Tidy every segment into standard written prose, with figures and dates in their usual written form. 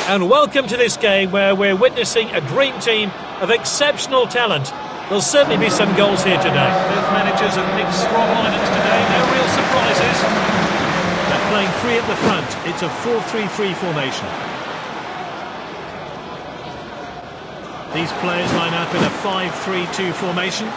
And welcome to this game where we're witnessing a dream team of exceptional talent. There'll certainly be some goals here today. Both managers have picked strong lineups today, no real surprises. They're playing three at the front. It's a 4-3-3 formation. These players line up in a 5-3-2 formation.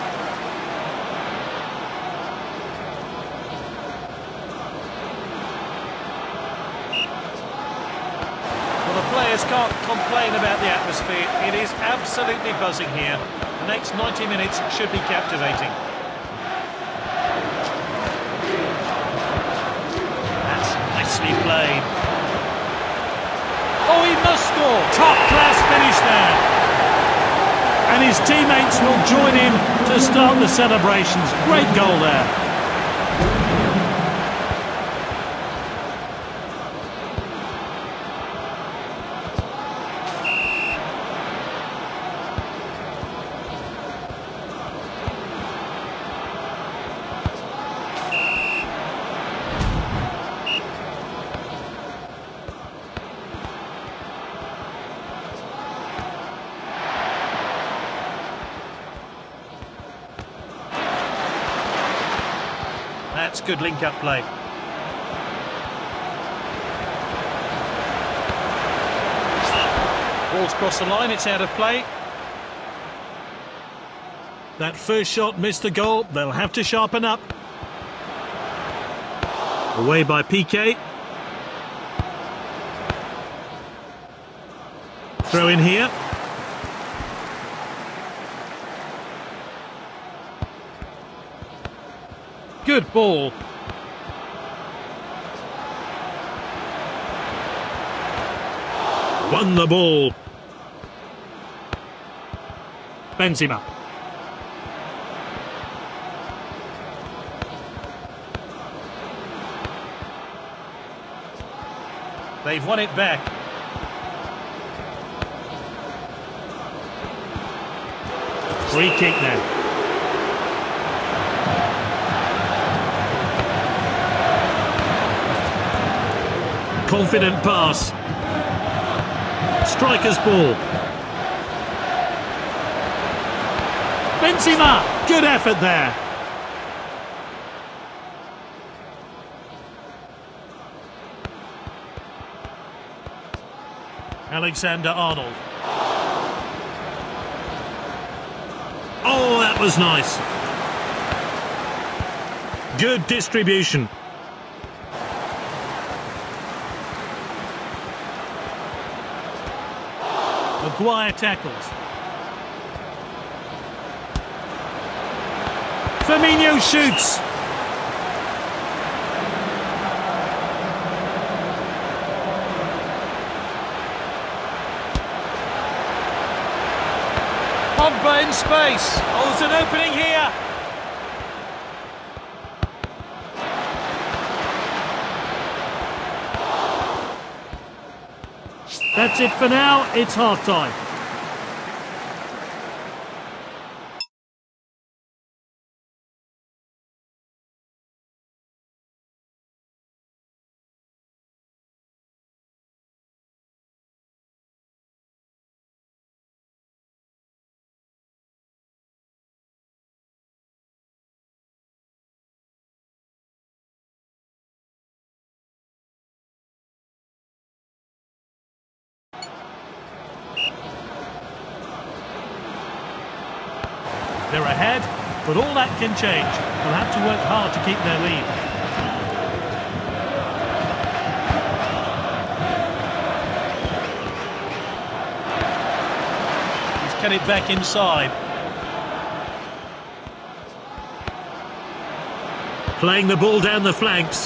Players can't complain about the atmosphere. It is absolutely buzzing here. The next 90 minutes should be captivating. That's nicely played. Oh, he must score! Top class finish there. And his teammates will join him to start the celebrations. Great goal there. That's good link-up play. Ball's crossed the line, it's out of play. That first shot missed the goal. They'll have to sharpen up. Away by Piqué. Throw in here. Good ball. Won the ball. Benzema. They've won it back. Free kick then. Confident pass. Striker's ball. Benzema! Good effort there. Alexander-Arnold. Oh, that was nice. Good distribution. Maguire tackles. Firmino shoots. Pogba in space. Oh, there's an opening here. That's it for now. It's half-time. They're ahead, but all that can change. They'll have to work hard to keep their lead. He's cut it back inside. Playing the ball down the flanks.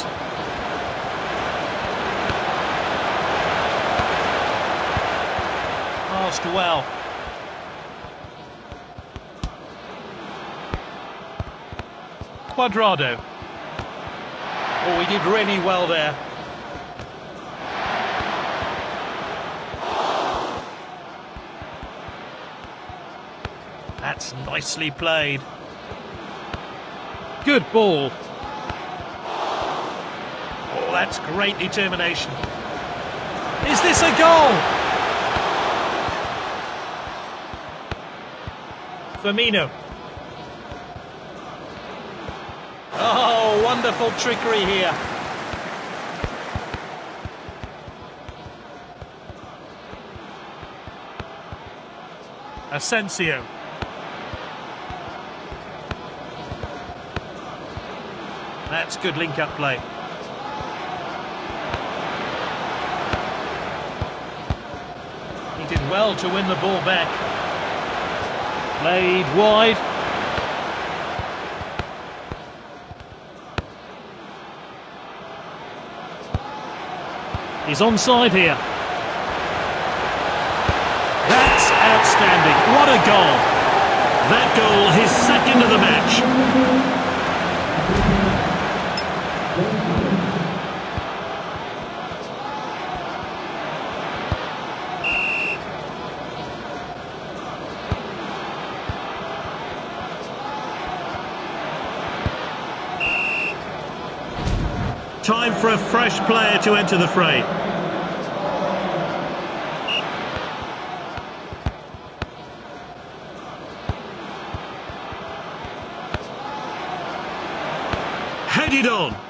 Passed well. Cuadrado. Oh, he did really well there. That's nicely played. Good ball. Oh, that's great determination. Is this a goal? Firmino. Oh, wonderful trickery here. Asensio. That's good link-up play. He did well to win the ball back. Played wide. He's onside here. That's outstanding. What a goal. That goal, his second of the match. Time for a fresh player to enter the fray. Headed on.